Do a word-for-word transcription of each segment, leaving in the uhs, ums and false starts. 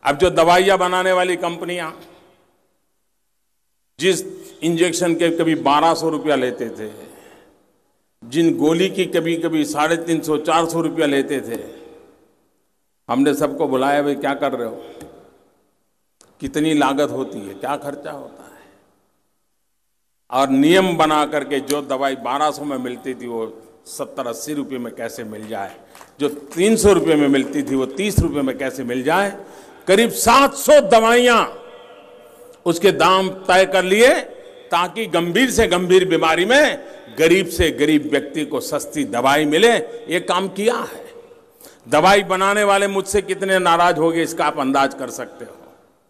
अब जो दवाइयां बनाने वाली कंपनियां जिस इंजेक्शन के कभी बारह सौ रुपया लेते थे, जिन गोली की कभी कभी साढ़े तीन सौ चार सौ रुपया लेते थे, हमने सबको बुलाया, भाई क्या कर रहे हो, कितनी लागत होती है, क्या खर्चा होता है, और नियम बना करके जो दवाई बारह सौ में मिलती थी वो सत्तर अस्सी रुपये में कैसे मिल जाए, जो तीन सौ रुपये में मिलती थी वो तीस रुपये में कैसे मिल जाए। करीब सात सौ दवाइयां उसके दाम तय कर लिए ताकि गंभीर से गंभीर बीमारी में गरीब से गरीब व्यक्ति को सस्ती दवाई मिले। ये काम किया है। दवाई बनाने वाले मुझसे कितने नाराज हो गए इसका आप अंदाज कर सकते हो।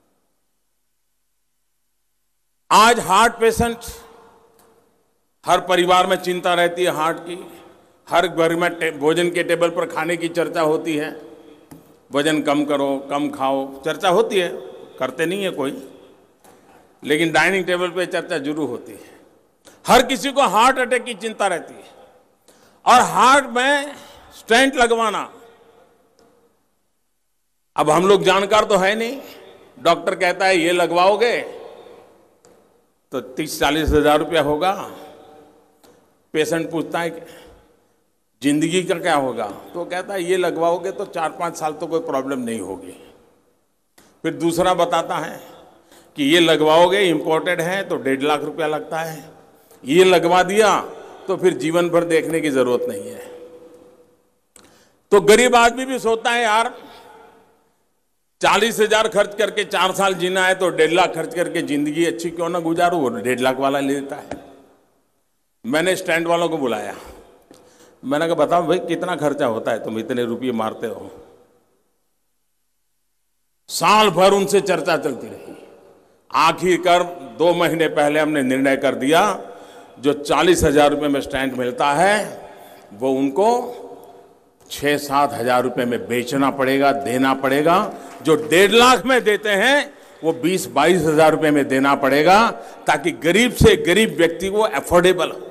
आज हार्ट पेशेंट, हर परिवार में चिंता रहती है हार्ट की, हर घर में भोजन के टेबल पर खाने की चर्चा होती है, वजन कम करो, कम खाओ, चर्चा होती है, करते नहीं है कोई, लेकिन डाइनिंग टेबल पे चर्चा जरूर होती है। हर किसी को हार्ट अटैक की चिंता रहती है और हार्ट में स्टेंट लगवाना। अब हम लोग जानकार तो है नहीं, डॉक्टर कहता है ये लगवाओगे तो तीस चालीस हजार रुपया होगा। पेशेंट पूछता है जिंदगी का क्या होगा, तो कहता है ये लगवाओगे तो चार पांच साल तो कोई प्रॉब्लम नहीं होगी। फिर दूसरा बताता है कि ये लगवाओगे इंपोर्टेड है तो डेढ़ लाख रुपया लगता है, ये लगवा दिया तो फिर जीवन भर देखने की जरूरत नहीं है। तो गरीब आदमी भी सोचता है यार चालीस हजार खर्च करके चार साल जीना है तो डेढ़ लाख खर्च करके जिंदगी अच्छी क्यों ना गुजारूं, वो डेढ़ लाख वाला ले लेता है। मैंने स्टैंड वालों को बुलाया, मैंने कहा बताओ भाई कितना खर्चा होता है, तुम इतने रुपये मारते हो। साल भर उनसे चर्चा चलती रही। आखिरकार दो महीने पहले हमने निर्णय कर दिया जो चालीस हजार रुपये में स्टैंड मिलता है वो उनको छह सात हजार रुपये में बेचना पड़ेगा, देना पड़ेगा। जो डेढ़ लाख में देते हैं वो बीस बाईस हजार रुपये में देना पड़ेगा ताकि गरीब से गरीब व्यक्ति को अफोर्डेबल हो।